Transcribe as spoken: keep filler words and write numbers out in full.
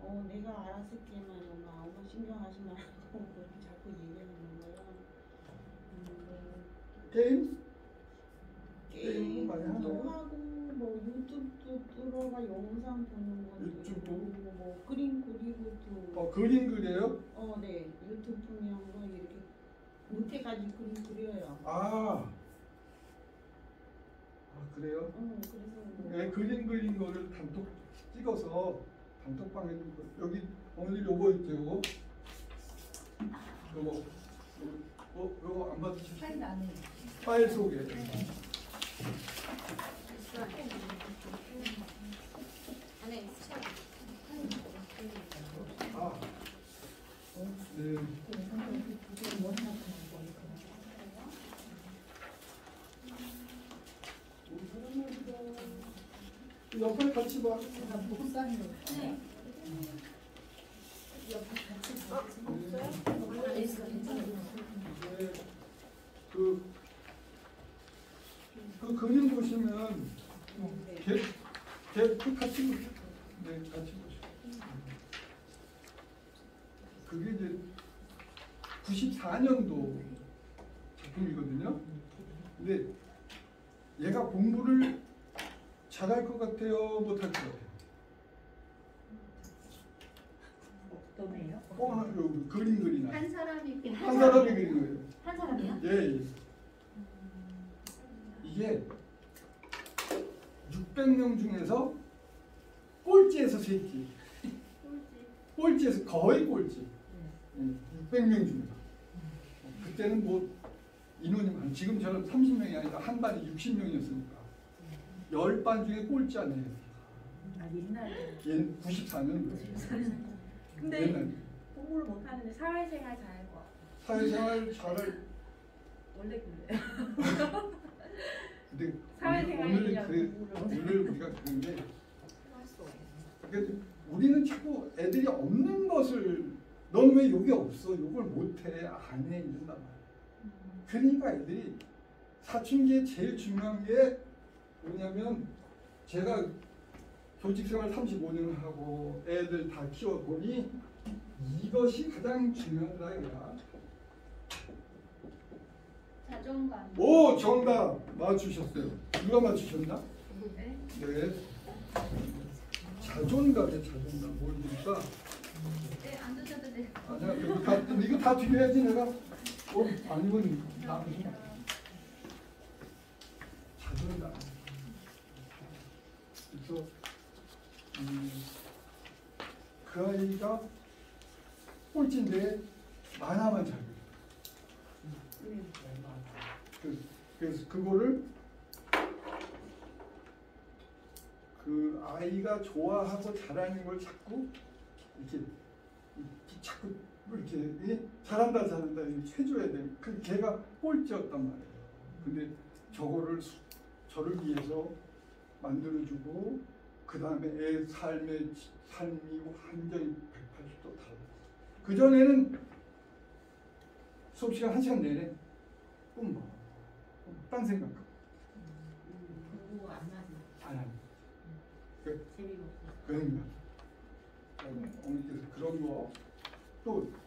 어 내가 알아서 게임만 엄마 엄마 신경하지 말고 그렇게 자꾸 얘기하는 거야. 음, 게임? 게임도 많이 하나요? 하고 뭐 유튜브도 들어가 영상 보는 것도 유튜브? 있고 뭐 그림 그리고도 어 그림 그려요? 어네 유튜브 보면 뭐 이렇게 못해가지고 그림 그려요. 아, 아 그래요? 어 그래서 뭐 네, 그림 그린 거를 단톡 찍어서 단톡방에 좀- 여기 오늘 요거 있죠 요거 요거 어 요거 안 받으셨어요? 파일 안에 파일 속에 안에 수첩 아 네. 옆에 같이 봐. 목사님 네. 네. 그, 그 그림 보시면 개, 개, 그 같이 보시죠. 네, 같이 보시죠. 그게 이제 구십사 년도 작품이거든요. 근데 얘가 공부를 잘할 것 같아요, 못할 것 같아요? 어떤 애요? 어, 요 그림 그리나. 한 사람이 한 사람이 그린 거예요. 한 사람이요? 예, 예. 이게 육백 명 중에서 꼴찌에서 셋째. 꼴찌에서 거의 꼴찌. 예, 육백 명 중에서. 그때는 뭐 인원이 많. 지금처럼 삼십 명이 아니라 한 반에 육십 명이었으니까. 열 반 중에 꼴찌 아니에요. 아 옛날에 얘 구십사 년도에. 근데 옛날. 공부를 못하는데 사회생활 잘할 것 같아. 사회생활 잘할. 원래 그래. 근데 사회생활 오늘 그냥 그 공부를 오늘 우리가 그런 게 그러니까 우리는 자꾸 애들이 없는 것을 넌 왜 여기 없어? 이걸 못해? 안 해? 이런단 말이야. 그러니까 애들이 사춘기에 제일 중요한 게 뭐냐면 제가 교직생활 삼십오 년 하고 애들 다 키워보니 이것이 가장 중요하다 이거야. 자존감. 오 정답 맞추셨어요. 누가 맞추셨나? 네. 네. 자존감에 자존감 뭘 드릴까? 네, 안 드셔도 돼요. 아니야 이거 다 이거 다 드려야지 내가. 어 아니면 나 자존감. 그래서 음, 그 아이가 꼴찌인데 만화만 잘 그려. 그, 그래서 그거를 그 아이가 좋아하고 잘하는 걸 자꾸 이렇게, 이렇게 자꾸 이렇게 예? 잘한다 잘한다 이렇게 해줘야 돼. 그 걔가 꼴찌였단 말이에요. 근데 저거를 수, 저를 위해서 만들어주고 그 다음에 애 삶의 삶이 완전히 백팔십 도 달라. 그 전에는 수업 시간 한 시간 내내 꿈 봐. 딴 생각. 공부 안 하지. 안 하는. 그, 재미가 없어. 그런 거. 어머니께서 그런 거 또